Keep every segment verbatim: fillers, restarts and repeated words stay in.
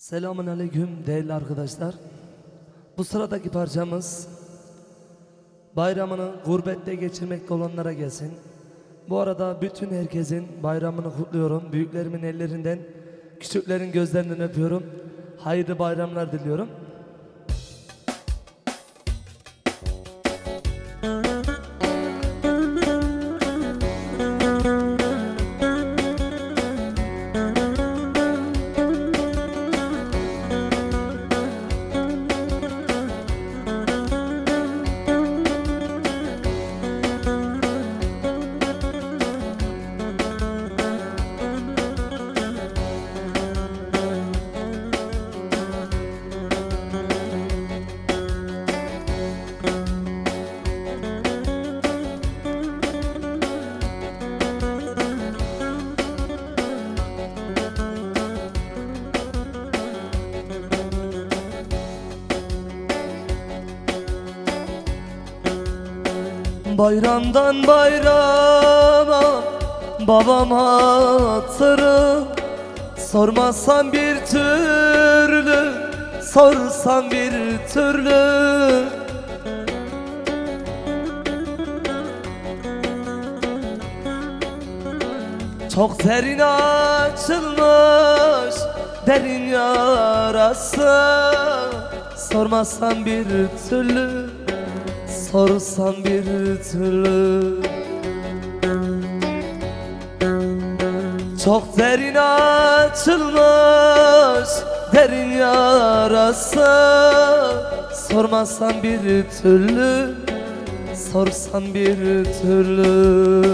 Selamun aleyküm değerli arkadaşlar. Bu sıradaki parçamız bayramını gurbette geçirmekte olanlara gelsin. Bu arada bütün herkesin bayramını kutluyorum. Büyüklerimin ellerinden, küçüklerin gözlerinden öpüyorum. Hayırlı bayramlar diliyorum. Bayramdan bayrama babam hatırı, sormazsan bir türlü, sorsan bir türlü. Çok derin açılmış derin yarası, sormazsan bir türlü, sorsan bir türlü. Çok derin açılmış derin yarası, sormazsan bir türlü, sorsan bir türlü.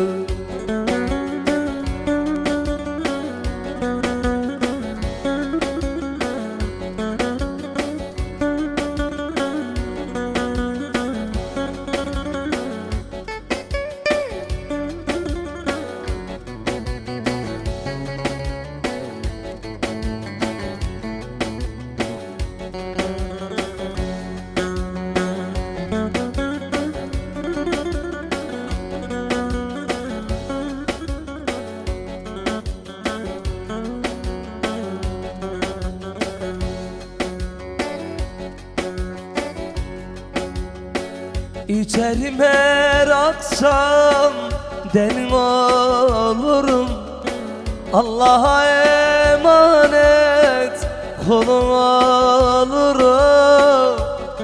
İçerim her akşam derin olurum, Allah'a emanet kulum olurum.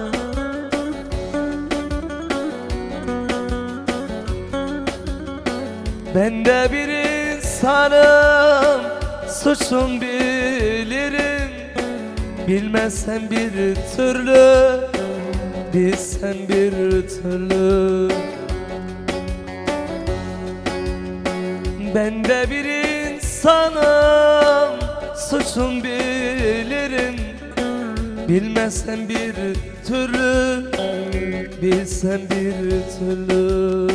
Ben de bir insanım, suçum bilirim, bilmezsem bir türlü, bilsen bir türlü. Ben de bir insanım, suçum bilirim, bilmezsen bir türlü, bilsen bir türlü.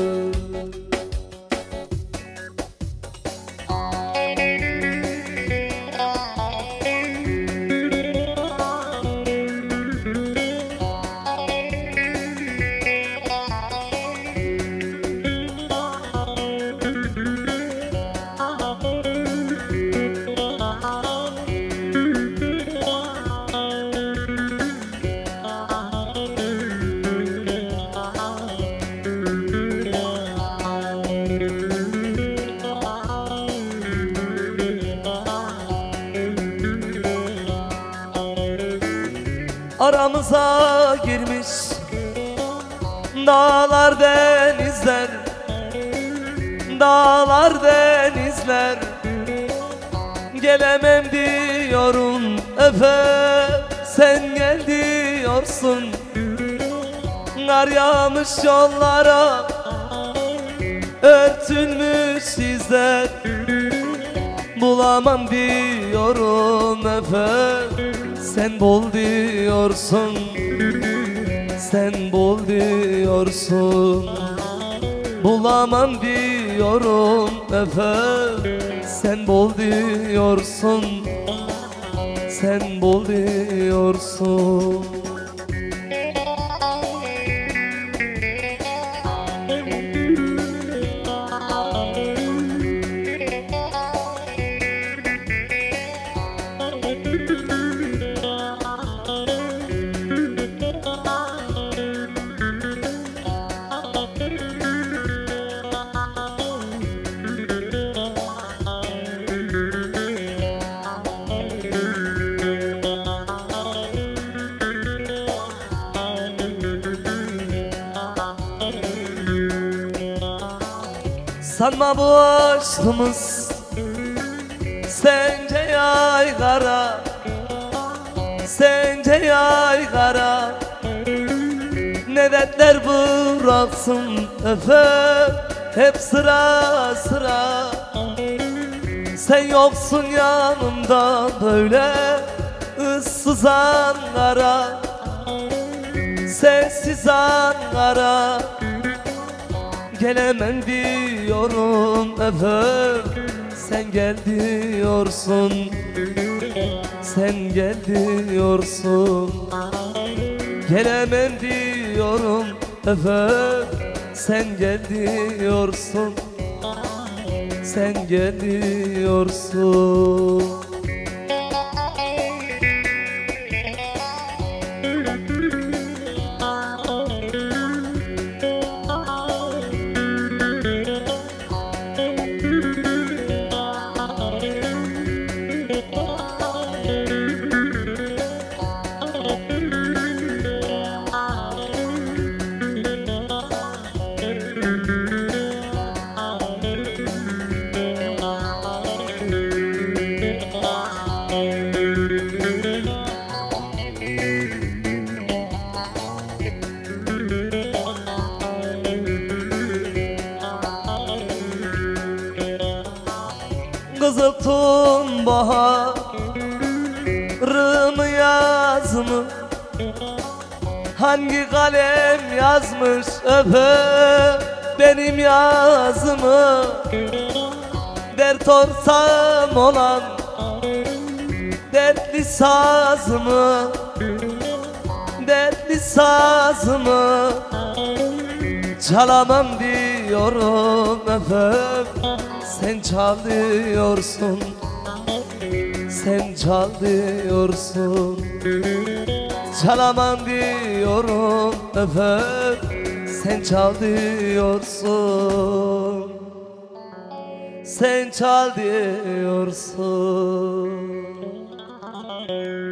Aramıza girmiş dağlar denizler, dağlar denizler. Gelemem diyorum Efe, sen gel diyorsun. Kar yağmış yollara, örtülmüş izler. Bulamam diyorum Efe, sen bul diyorsun, sen bul diyorsun. Bulamam diyorum Efe, sen bul diyorsun, sen bul diyorsun. Sanma bu aşkımız sence yaygara, sence yaygara. Ne dertler bıraksın efe, hep sıra sıra. Sen yoksun yanımda böyle ıssız Ankara, sensiz Ankara. Gelemem diyorum efendim, sen gel diyorsun, sen gel diyorsun. Gelemem diyorum efendim, sen gel diyorsun, sen gel diyorsun. Kızıltın baharımı yazmış, hangi kalem yazmış öpe benim yazımı? Dert orsam olan dertli sazımı, dertli sazımı çalamam diyorum efendim, sen çal diyorsun, sen çal diyorsun. Çalamam diyorum efendim, sen çal diyorsun, sen çal diyorsun.